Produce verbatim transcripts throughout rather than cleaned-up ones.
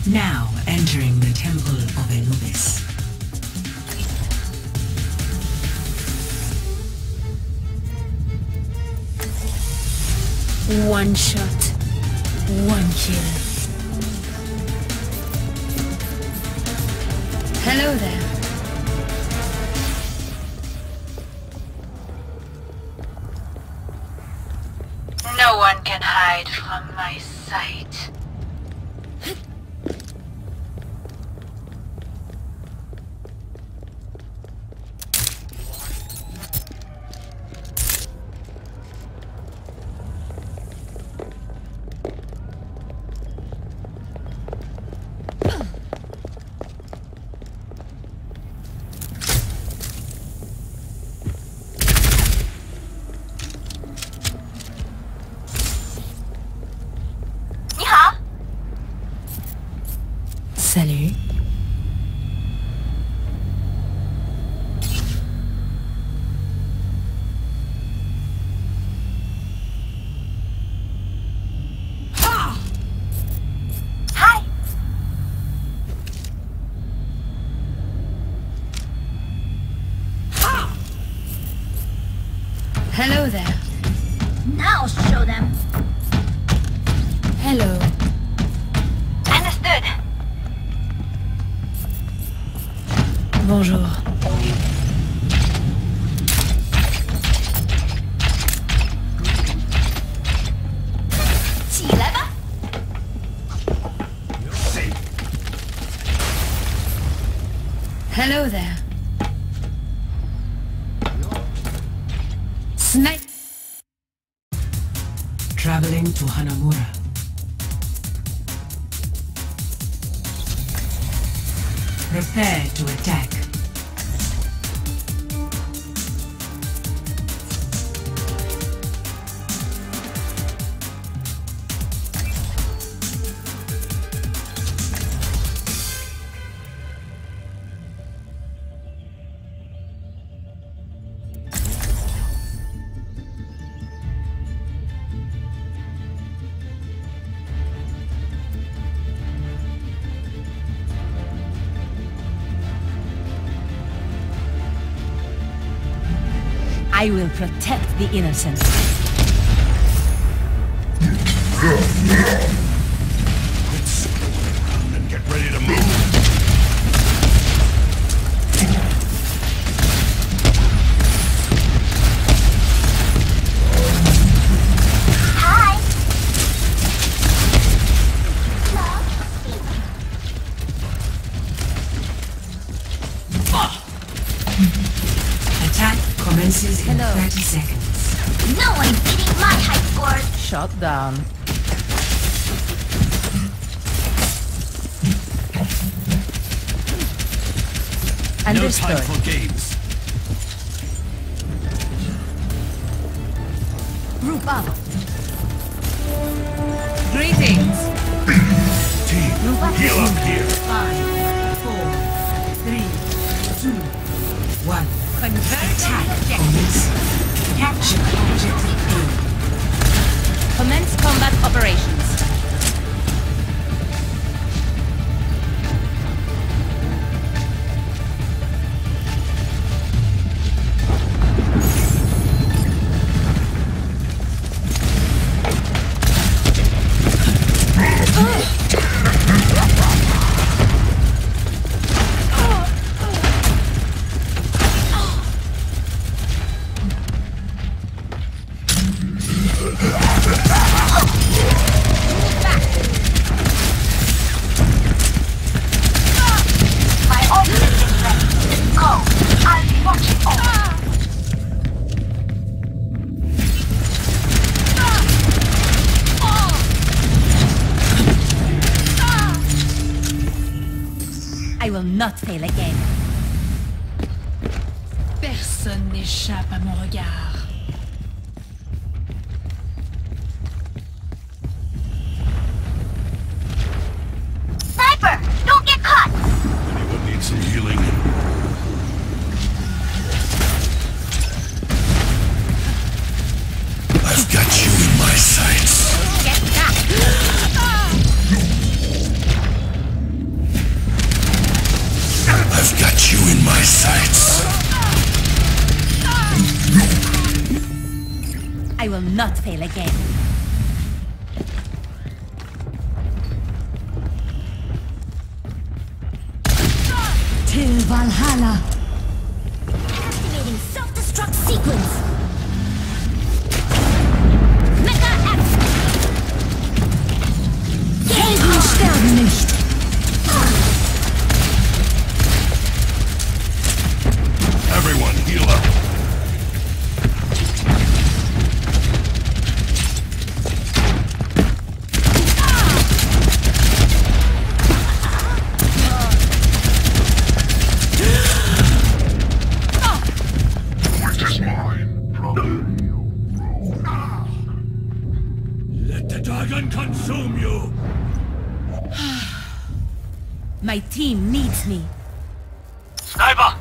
Now entering the Temple of Anubis. One shot, one kill. Hello there. No one can hide from my sight. Salut. Ha! Hi. Ha! Hello there. Now show them. Hello. Understood. Bonjour. Hello there. Snipe. Traveling to Hanamura. Prepare to attack. I will protect the innocent. Quit screwing around and get ready to move. Hi. Attack commences in Hello. thirty seconds. No one's beating my high scores. Shot down. No Understood. time for games. Group up. Greetings. Team, heal up here. Five, four, three, two, one. Attack commences. Capture objective A. Commence combat operations. My ultimate is ready. Go. I'll be watching over. I will not fail again. Personne n'échappe à mon regard. Sniper, don't get caught. Anyone need some healing? I've got you in my sights. Get back. sights. I will not fail again. Till Valhalla. Activating self-destruct sequence. Mecha X. Helden sterben nicht. Everyone, heal up. Consume you! My team needs me. Sniper!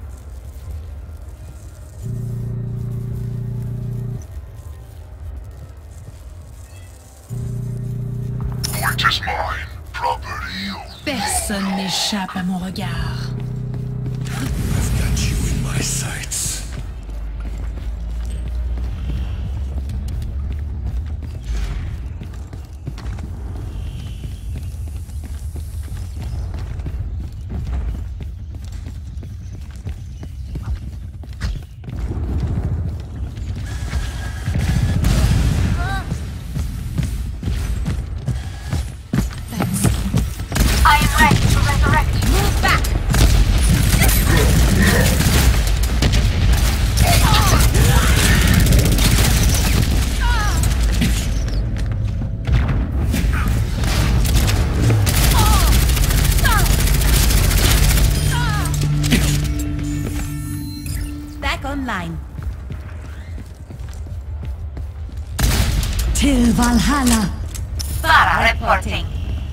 Point is mine. Property of... Personne n'échappe à mon regard. I've got you in my sights. I am ready to resurrect. Move back! Back online. Till Valhalla. Farah reporting.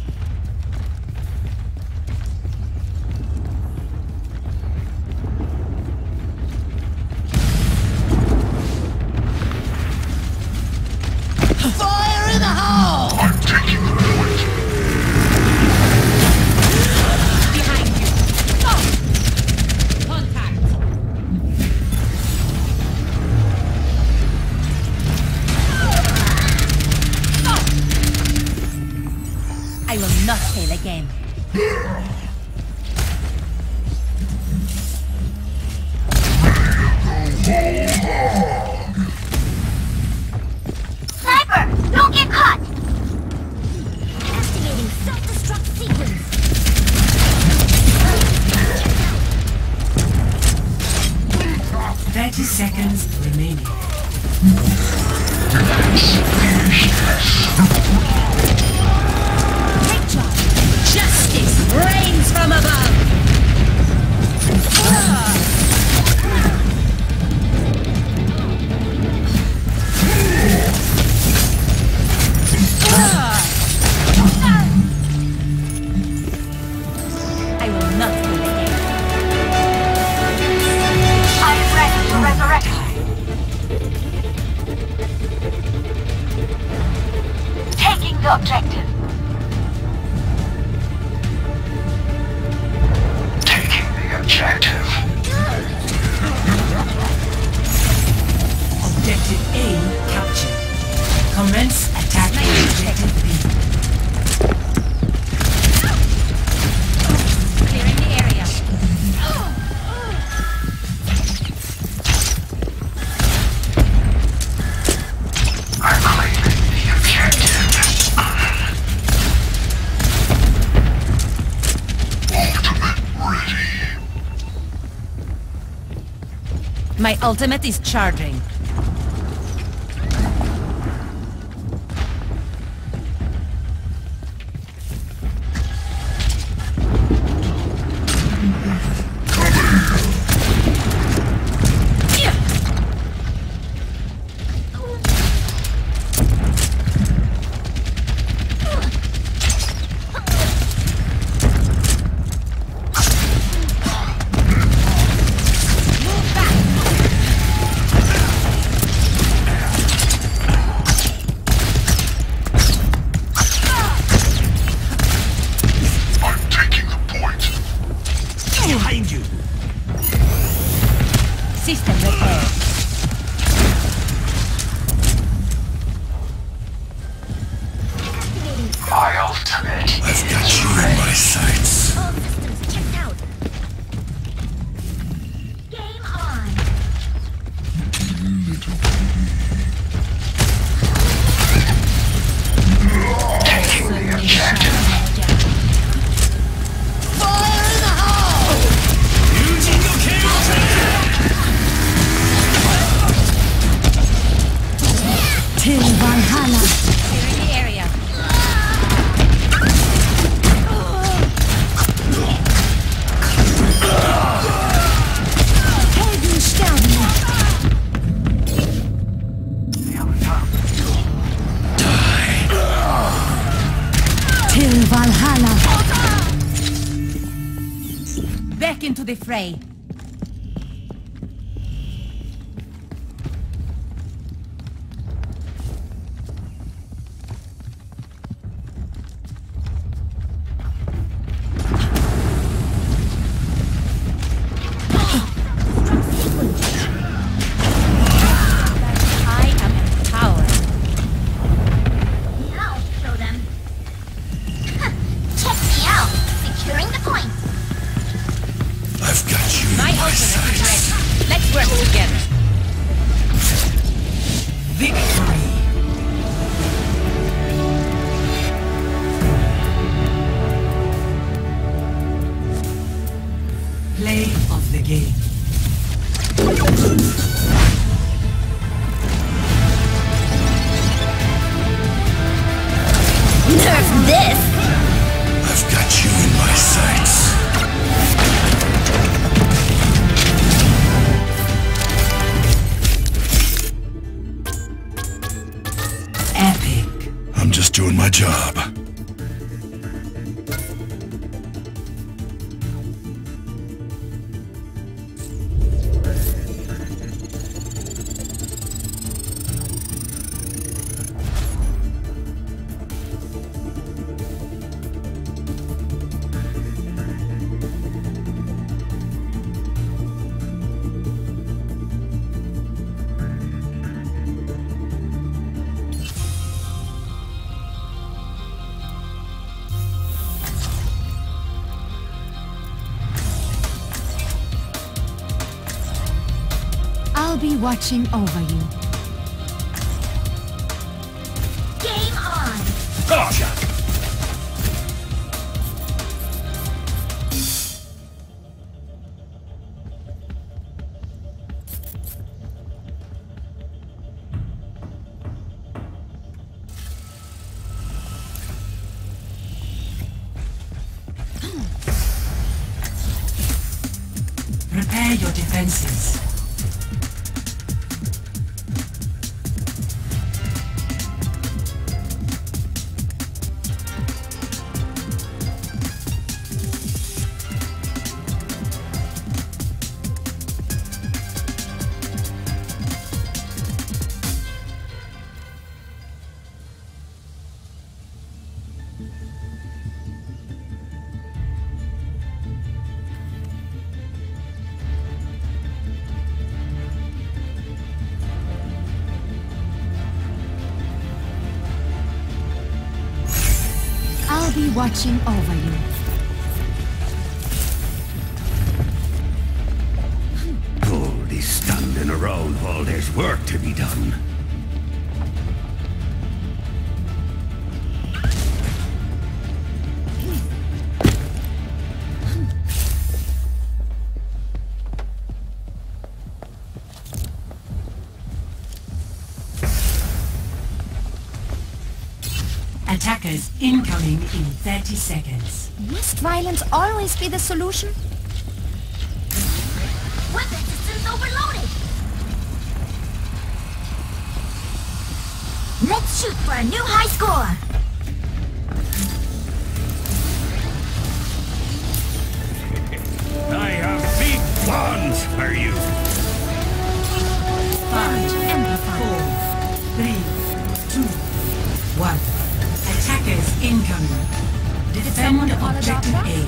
Fire in the hole! I'm taking the point. Behind you. Oh. Contact. Oh. I will not fail again. Sniper! Don't get caught! Activating self-destruct sequence. Thirty seconds remaining. Take charge. Justice reigns from above. Ah. I will not fail again. I am ready to resurrect. Taking the objective. Taking the objective. Objective A captured. Commence attack on objective B. Clearing the area. I'm claiming the objective. Ultimate ready. My ultimate is charging. Till Valhalla. Clearing the area. Heldensterben. Till Valhalla. Back into the fray. Play of the game. Nerf this! I've got you in my sights. Epic. I'm just doing my job. I'll be watching over you. Game on! Gotcha! Prepare your defenses. I'll be watching over you. Gold is standing around while there's work to be done. Attackers incoming in thirty seconds. Must violence always be the solution? Weapon systems overloaded! Let's shoot for a new high score! I have big plans for you. Five, four, three, two, one. Attackers incoming. Defend objective A.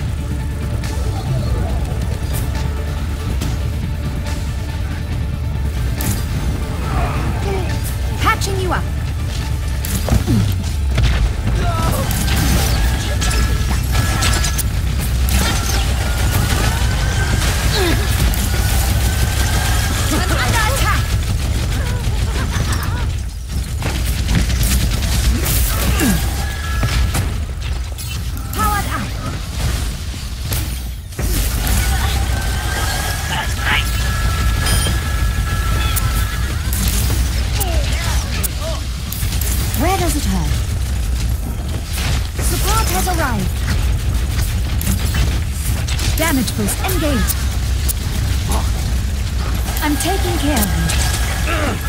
Patching you up. I'm under attack. Powered up. does it hurt? Support has arrived. Damage boost engaged. I'm taking care of you.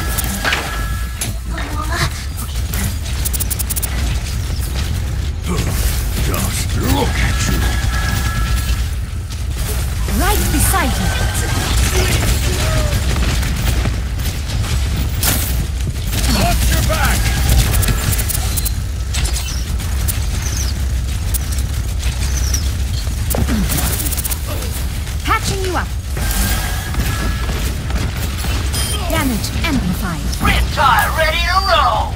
Just look at you. Right beside you. Watch your back! Patching you up. Damage amplified. Riptide ready to roll!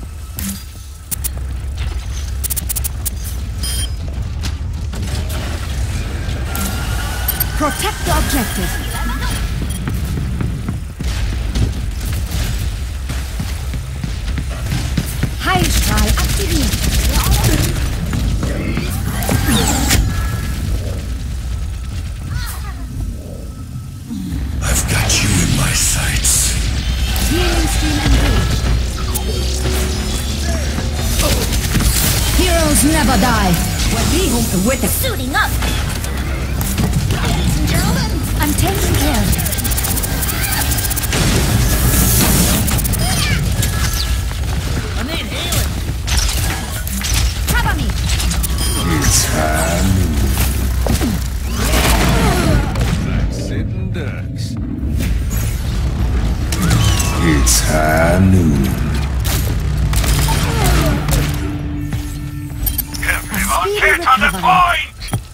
Protect the objective. Heilstrahl aktiviert. I've got you in my sights. Healing stream engaged. Heroes never die. With the suiting up. Ladies and gentlemen, I'm taking care of you. I need healing. Cover me. It's time. Sitting ducks. It's high noon. Everyone get on the point!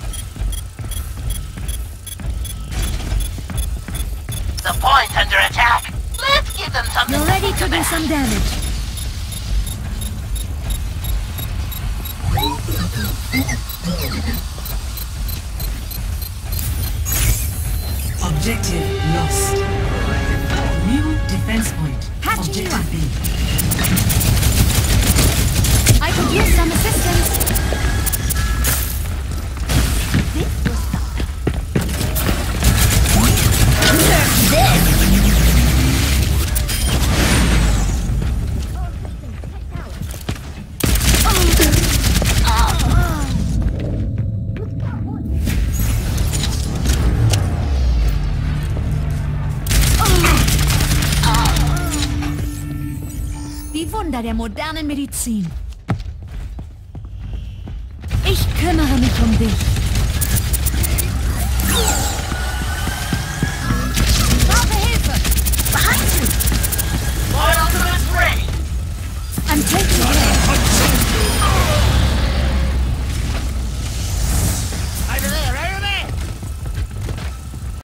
The point's under attack. Let's give them something. You're ready to do some damage. Objective lost. New defense point. Patching you up. Objective B. I could use some assistance. Die Wunder der modernen Medizin. Ich kümmere mich um dich. Ich brauche Hilfe. Behind you. Loyal to his ready. I'm taking